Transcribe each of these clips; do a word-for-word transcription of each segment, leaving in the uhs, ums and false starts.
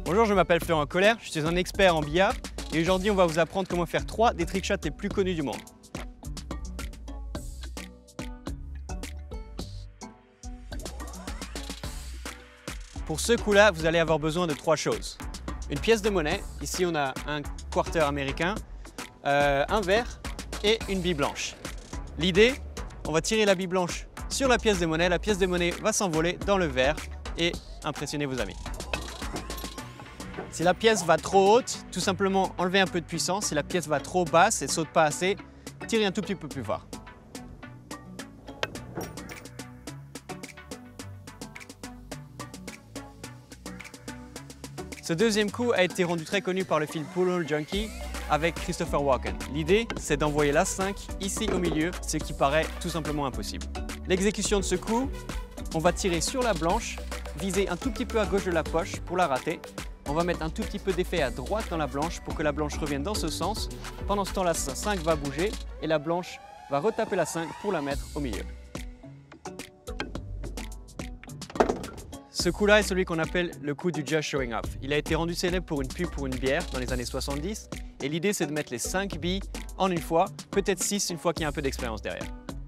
Bonjour, je m'appelle Florent Colère, je suis un expert en billard et aujourd'hui on va vous apprendre comment faire trois des trickshots les plus connus du monde. Pour ce coup-là, vous allez avoir besoin de trois choses. Une pièce de monnaie, ici on a un quarter américain, euh, un verre et une bille blanche. L'idée, on va tirer la bille blanche sur la pièce de monnaie, la pièce de monnaie va s'envoler dans le verre et impressionner vos amis. Si la pièce va trop haute, tout simplement enlevez un peu de puissance. Si la pièce va trop basse et ne saute pas assez, tirez un tout petit peu plus fort. Ce deuxième coup a été rendu très connu par le film Pool Junkie avec Christopher Walken. L'idée, c'est d'envoyer l'as cinq ici au milieu, ce qui paraît tout simplement impossible. L'exécution de ce coup, on va tirer sur la blanche, viser un tout petit peu à gauche de la poche pour la rater. On va mettre un tout petit peu d'effet à droite dans la blanche pour que la blanche revienne dans ce sens. Pendant ce temps, la cinq va bouger et la blanche va retaper la cinq pour la mettre au milieu. Ce coup-là est celui qu'on appelle le coup du just showing off. Il a été rendu célèbre pour une pub pour une bière dans les années soixante-dix et l'idée c'est de mettre les cinq billes en une fois, peut-être six une fois qu'il y a un peu d'expérience derrière.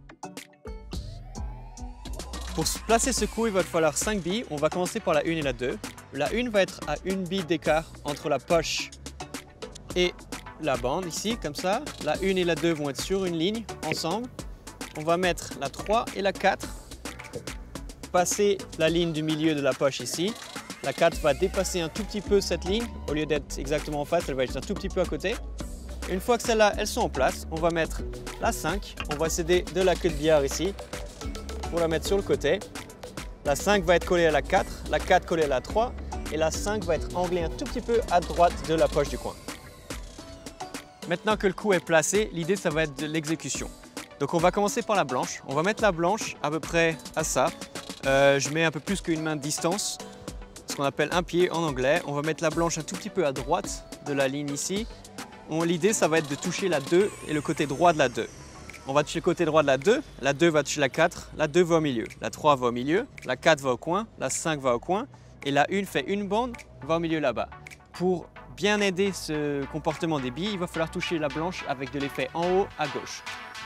Pour placer ce coup, il va falloir cinq billes. On va commencer par la une et la deux. La une va être à une bille d'écart entre la poche et la bande, ici, comme ça. La une et la deux vont être sur une ligne, ensemble. On va mettre la trois et la quatre. Passer la ligne du milieu de la poche ici. La quatre va dépasser un tout petit peu cette ligne. Au lieu d'être exactement en face, elle va être un tout petit peu à côté. Une fois que celles-là, elles sont en place, on va mettre la cinq. On va céder de la queue de billard ici pour la mettre sur le côté. La cinq va être collée à la quatre, la quatre collée à la trois et la cinq va être anglée un tout petit peu à droite de la poche du coin. Maintenant que le coup est placé, l'idée ça va être de l'exécution. Donc on va commencer par la blanche. On va mettre la blanche à peu près à ça. Euh, je mets un peu plus qu'une main de distance, ce qu'on appelle un pied en anglais. On va mettre la blanche un tout petit peu à droite de la ligne ici. L'idée ça va être de toucher la deux et le côté droit de la deux. On va toucher le côté droit de la deux, la deux va toucher la quatre, la deux va au milieu, la trois va au milieu, la quatre va au coin, la cinq va au coin et la un fait une bande, va au milieu là-bas. Pour bien aider ce comportement des billes, il va falloir toucher la blanche avec de l'effet en haut à gauche.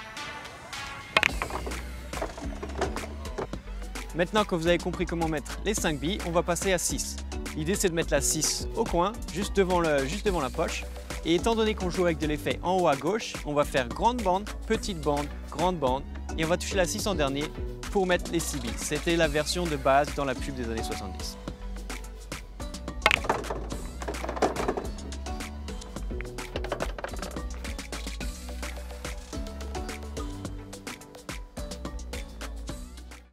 Maintenant que vous avez compris comment mettre les cinq billes, on va passer à six. L'idée c'est de mettre la six au coin, juste devant, le, juste devant la poche. Et étant donné qu'on joue avec de l'effet en haut à gauche, on va faire grande bande, petite bande, grande bande et on va toucher la six en dernier pour mettre les six billes. C'était la version de base dans la pub des années soixante-dix.